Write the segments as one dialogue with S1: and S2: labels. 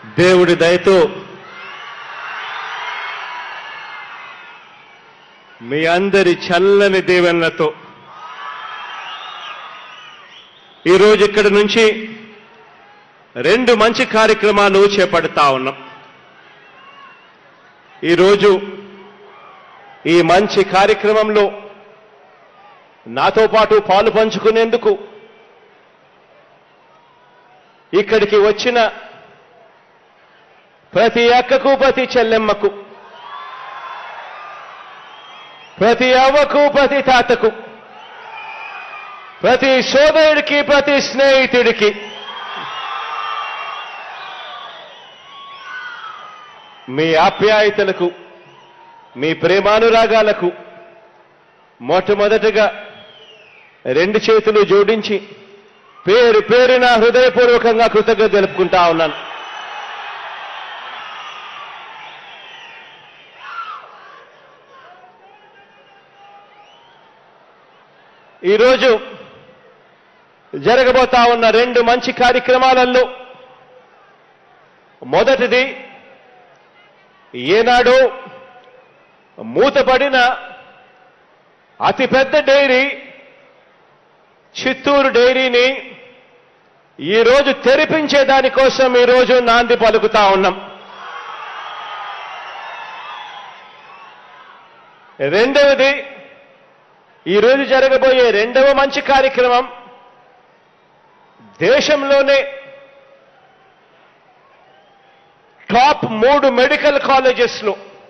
S1: దేవుడి దయతో మీ అందరి చల్లని దీవెనలతో ఈరోజు ఇక్కడి నుంచి రెండు మంచి కార్యక్రమాలు చేపడతా ఉన్నాం. ఈరోజు ఈ మంచి కార్యక్రమంలో నాతో పాటు పాలు పంచుకునేందుకు ఇక్కడికి వచ్చిన ప్రతి అక్కకు, ప్రతి చెల్లెమ్మకు, ప్రతి అవ్వకు, ప్రతి తాతకు, ప్రతి సోదరుడికి, ప్రతి స్నేహితుడికి మీ ఆప్యాయతలకు, మీ ప్రేమానురాగాలకు మొట్టమొదటగా రెండు చేతులు జోడించి పేరు పేరున హృదయపూర్వకంగా కృతజ్ఞత తెలుపుకుంటా ఉన్నాను. ఈరోజు జరగబోతా ఉన్న రెండు మంచి కార్యక్రమాలలో మొదటిది ఏనాడో మూతపడిన అతిపెద్ద డైరీ చిత్తూరు డైరీని ఈరోజు తెరిపించే దానికోసం ఈరోజు నాంది పలుకుతా ఉన్నాం. రెండవది ఈరోజు జరగబోయే రెండవ మంచి కార్యక్రమం దేశంలోనే టాప్ 3 మెడికల్ కాలేజెస్లో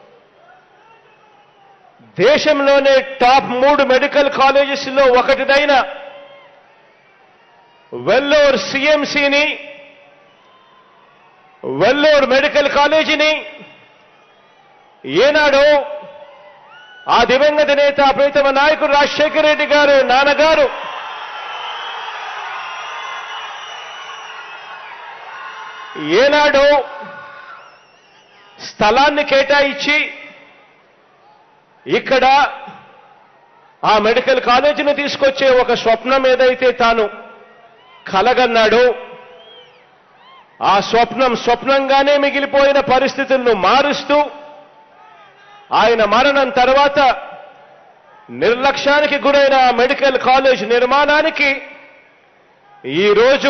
S1: దేశంలోనే టాప్ 3 మెడికల్ కాలేజెస్లో ఒకటిదైన వెల్లోర్ సిఎంసిని, వెల్లోర్ మెడికల్ కాలేజీని ఏనాడో ఆ దివంగత నేత ప్రీతమ నాయకుడు రాజశేఖర రెడ్డి గారు నాన్నగారు ఏనాడో స్థలాన్ని కేటాయించి ఇక్కడ ఆ మెడికల్ కాలేజీని తీసుకొచ్చే ఒక స్వప్నం ఏదైతే తాను కలగన్నాడో ఆ స్వప్నం స్వప్నంగానే మిగిలిపోయిన పరిస్థితులను మారుస్తూ ఆయన మరణం తర్వాత నిర్లక్ష్యానికి గురైన మెడికల్ కాలేజ్ నిర్మాణానికి ఈరోజు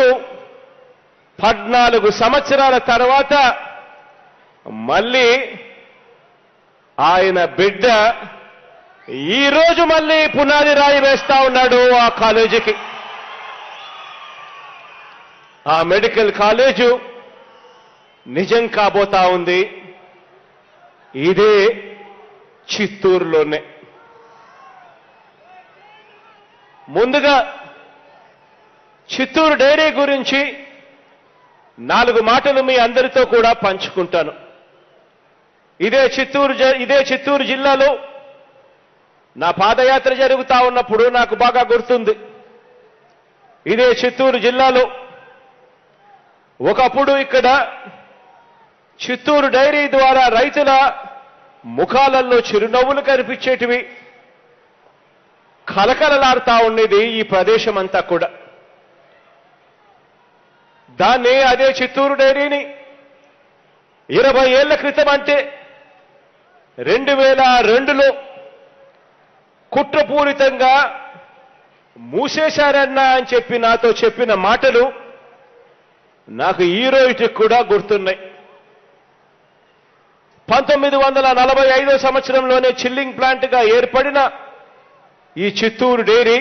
S1: 14 సంవత్సరాల తర్వాత మళ్ళీ ఆయన బిడ్డ ఈరోజు మళ్ళీ పునాది రాయి వేస్తా ఉన్నాడు ఆ కాలేజీకి. ఆ మెడికల్ కాలేజు నిజం కాబోతా ఉంది ఇదే చిత్తూరులోనే. ముందుగా చిత్తూరు డైరీ గురించి 4 మాటలు మీ అందరితో కూడా పంచుకుంటాను. ఇదే చిత్తూరు జిల్లాలో నా పాదయాత్ర జరుగుతా ఉన్నప్పుడు నాకు బాగా గుర్తుంది. ఇదే చిత్తూరు జిల్లాలో ఒకప్పుడు ఇక్కడ చిత్తూరు డైరీ ద్వారా రైతుల ముఖాలలో చిరునవ్వులు కనిపించేటివి, కలకలలాడుతా ఉండేది ఈ ప్రదేశం అంతా కూడా. దాన్ని అదే చిత్తూరు డైరీని 20 ఏళ్ల క్రితం అంటే 2002లో కుట్రపూరితంగా మూసేశారన్నా అని చెప్పి నాతో చెప్పిన మాటలు నాకు ఈ రోజుకి కూడా గుర్తున్నాయి. 1945 సంవత్సరంలోనే చిల్లింగ్ ప్లాంట్గా ఏర్పడిన ఈ చిత్తూరు డైరీ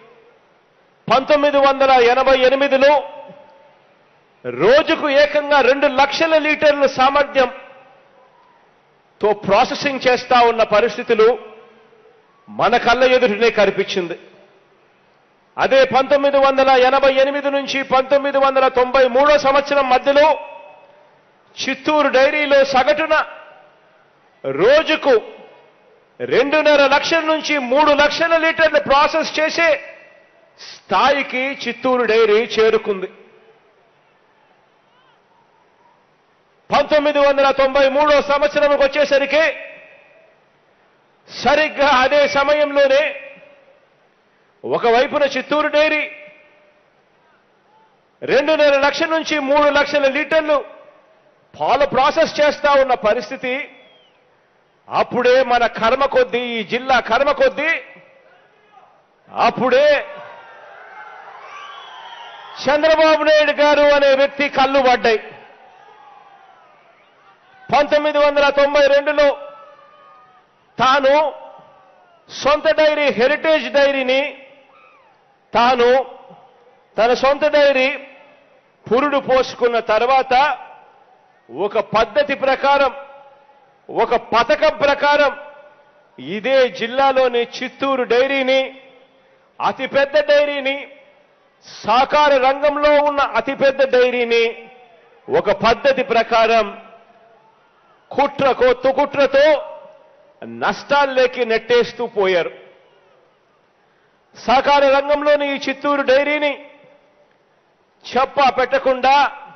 S1: 1988లో రోజుకు ఏకంగా 2 లక్షల లీటర్ల సామర్థ్యంతో ప్రాసెసింగ్ చేస్తా ఉన్న పరిస్థితులు మన కళ్ళ ఎదుటనే కనిపించింది. అదే 1988 నుంచి 1993 సంవత్సరం మధ్యలో చిత్తూరు డైరీలో సగటున రోజుకు 2.5 లక్షల నుంచి 3 లక్షల లీటర్లు ప్రాసెస్ చేసే స్థాయికి చిత్తూరు డైరీ చేరుకుంది. 1993 సంవత్సరంకి వచ్చేసరికి సరిగ్గా అదే సమయంలోనే ఒకవైపున చిత్తూరు డైరీ 2.5 లక్షల నుంచి 3 లక్షల లీటర్లు పాలు ప్రాసెస్ చేస్తా ఉన్న పరిస్థితి. అప్పుడే మన కర్మ కొద్దీ, ఈ జిల్లా కర్మ కొద్దీ అప్పుడే చంద్రబాబు నాయుడు గారు అనే వ్యక్తి కళ్ళు పడ్డాయి. 1992లో తాను సొంత డైరీ, హెరిటేజ్ డైరీని తాను తన సొంత డైరీ పురుడు పోసుకున్న తర్వాత ఒక పద్ధతి ప్రకారం, ఒక పథకం ప్రకారం ఇదే జిల్లాలోని చిత్తూరు డైరీని, అతిపెద్ద డైరీని, సహకార రంగంలో ఉన్న అతిపెద్ద డైరీని ఒక పద్ధతి ప్రకారం కుట్రతో నష్టాల్లోకి నెట్టేస్తూ పోయారు. సహకార రంగంలోని ఈ చిత్తూరు డైరీని చెప్పా పెట్టకుండా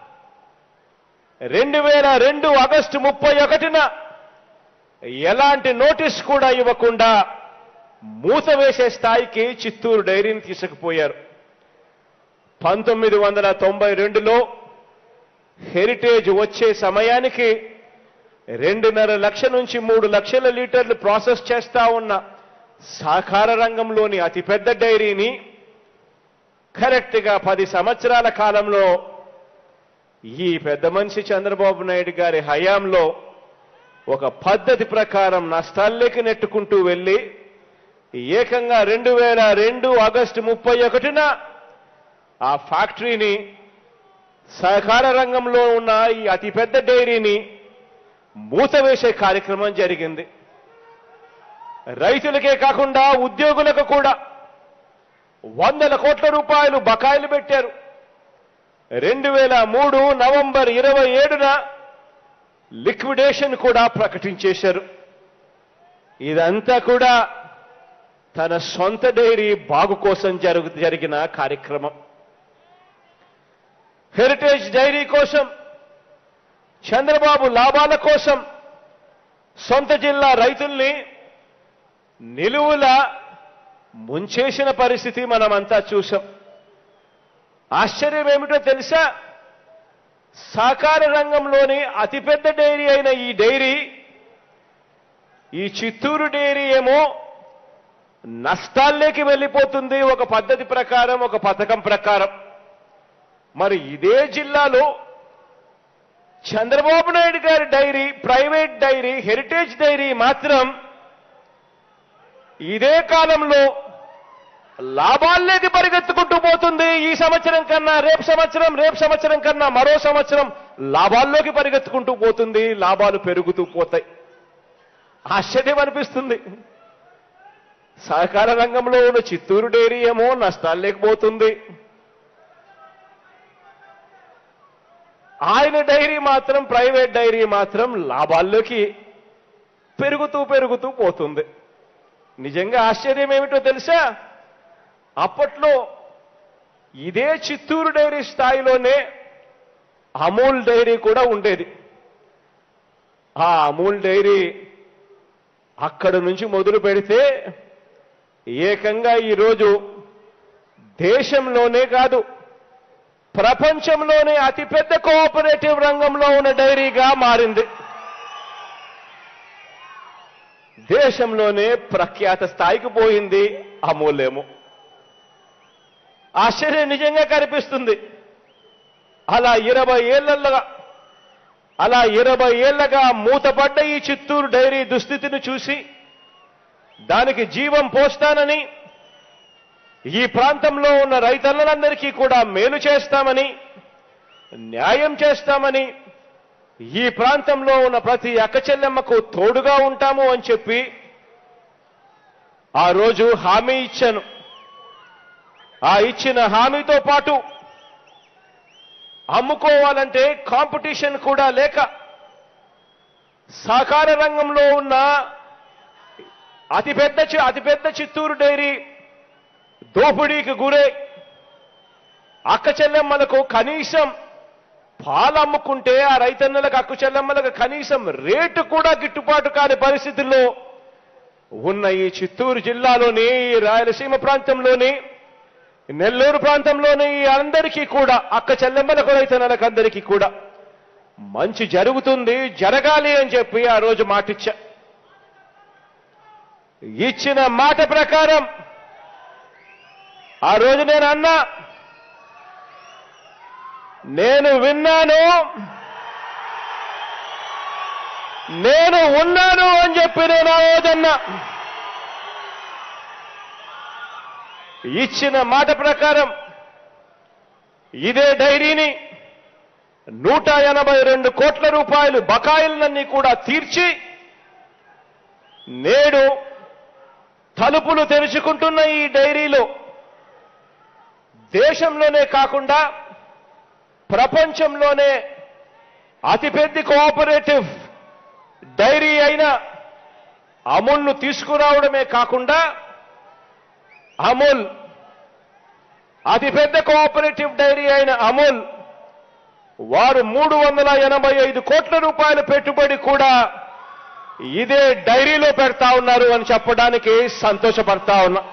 S1: 2002 ఆగస్టు 31న ఎలాంటి నోటీస్ కూడా ఇవ్వకుండా మూత వేసే స్థాయికి చిత్తూరు డైరీని తీసుకుపోయారు. 1992లో హెరిటేజ్ వచ్చే సమయానికి 2.5 లక్షల నుంచి 3 లక్షల లీటర్లు ప్రాసెస్ చేస్తా ఉన్న సహకార రంగంలోని అతిపెద్ద డైరీని కరెక్ట్గా 10 సంవత్సరాల కాలంలో ఈ పెద్ద మనిషి చంద్రబాబు నాయుడు గారి హయాంలో ఒక పద్ధతి ప్రకారం నష్టాల్లోకి నెట్టుకుంటూ వెళ్ళి ఏకంగా 2002 ఆగస్టు 31న ఆ ఫ్యాక్టరీని, సహకార రంగంలో ఉన్న ఈ అతిపెద్ద డైరీని మూత వేసే కార్యక్రమం జరిగింది. రైతులకే కాకుండా ఉద్యోగులకు కూడా 100 కోట్ల రూపాయలు బకాయిలు పెట్టారు. 2003 నవంబర్ 27న లిక్విడేషన్ కూడా ప్రకటించేశారు. ఇదంతా కూడా తన సొంత డైరీ బాగు కోసం జరిగిన కార్యక్రమం. హెరిటేజ్ డైరీ కోసం, చంద్రబాబు లాభాల కోసం సొంత జిల్లా రైతుల్ని నిలువులా ముంచేసిన పరిస్థితి మనమంతా చూసాం. ఆశ్చర్యం ఏమిటో తెలుసా? సహకార రంగంలోని అతిపెద్ద డైరీ అయిన ఈ డైరీ, ఈ చిత్తూరు డైరీ ఏమో నష్టాల్లోకి వెళ్ళిపోతుంది ఒక పద్ధతి ప్రకారం, ఒక పథకం ప్రకారం. మరి ఇదే జిల్లాలో చంద్రబాబు నాయుడు గారి dairy, private dairy, Heritage dairy మాత్రం ఇదే కాలంలో లాభాల్లోకి పరిగెత్తుకుంటూ పోతుంది. ఈ సంవత్సరం కన్నా రేపు సంవత్సరం కన్నా మరో సంవత్సరం లాభాల్లోకి పరిగెత్తుకుంటూ పోతుంది. లాభాలు పెరుగుతూ పోతాయి. ఆశ్చర్యం అనిపిస్తుంది. సహకార రంగంలో ఉన్న చిత్తూరు డైరీ ఏమో నష్టాల్లోకి పోతుంది. ఆయన డైరీ మాత్రం, ప్రైవేట్ డైరీ మాత్రం లాభాల్లోకి పెరుగుతూ పోతుంది. నిజంగా ఆశ్చర్యం ఏమిటో తెలుసా? అప్పట్లో ఇదే చిత్తూరు డైరీ స్థాయిలోనే అమూల్ డైరీ కూడా ఉండేది. ఆ అమూల్ డైరీ అక్కడ నుంచి మొదలు పెడితే ఏకంగా ఈరోజు దేశంలోనే కాదు, ప్రపంచంలోనే అతిపెద్ద కోఆపరేటివ్ రంగంలో ఉన్న డైరీగా మారింది. దేశంలోనే ప్రఖ్యాత స్థాయికి పోయింది అమూలేమో. ఆశ్చర్యం నిజంగా కనిపిస్తుంది. అలా 20 ఏళ్లగా మూతపడ్డ ఈ చిత్తూరు డైరీ దుస్థితిని చూసి దానికి జీవం పోస్తానని, ఈ ప్రాంతంలో ఉన్న రైతన్నలందరికీ కూడా మేలు చేస్తామని, న్యాయం చేస్తామని, ఈ ప్రాంతంలో ఉన్న ప్రతి అక్కచెల్లెమ్మకు తోడుగా ఉంటాము అని చెప్పి ఆ రోజు హామీ ఇచ్చాను. ఆ ఇచ్చిన హామీతో పాటు అమ్ముకోవాలంటే కాంపిటీషన్ కూడా లేక సహకార రంగంలో ఉన్న అతిపెద్ద చిత్తూరు డైరీ దోపిడీకి గురై అక్క చెల్లెమ్మలకు కనీసం పాలు అమ్ముకుంటే ఆ రైతన్నలకు, అక్క చెల్లెమ్మలకు కనీసం రేటు కూడా గిట్టుబాటు కాని పరిస్థితుల్లో ఉన్న ఈ చిత్తూరు జిల్లాలోని, ఈ రాయలసీమ ప్రాంతంలోని, నెల్లూరు ప్రాంతంలోని అందరికీ కూడా, అక్క చెల్లెమ్మలకు, రైతన్నలకు అందరికీ కూడా మంచి జరుగుతుంది, జరగాలి అని చెప్పి ఆ రోజు మాటిచ్చా. ఇచ్చిన మాట ప్రకారం ఆ రోజు నేను అన్నా, నేను విన్నాను, నేను ఉన్నాను అని చెప్పి నేను ఆ రోజన్నా. ఇచ్చిన మాట ప్రకారం ఇదే డైరీని 182 కోట్ల రూపాయలు బకాయిలన్నీ కూడా తీర్చి నేడు తలుపులు తెరుచుకుంటున్న ఈ డైరీలో దేశంలోనే కాకుండా ప్రపంచంలోనే అతిపెద్ద కోఆపరేటివ్ డైరీ అయిన అమూల్ను తీసుకురావడమే కాకుండా అమూల్ అతిపెద్ద కోఆపరేటివ్ డైరీ అయిన అమూల్ వారు 385 కోట్ల రూపాయల పెట్టుబడి కూడా ఇదే డైరీలో పెడతా ఉన్నారు అని చెప్పడానికి సంతోషపడతా ఉన్నా.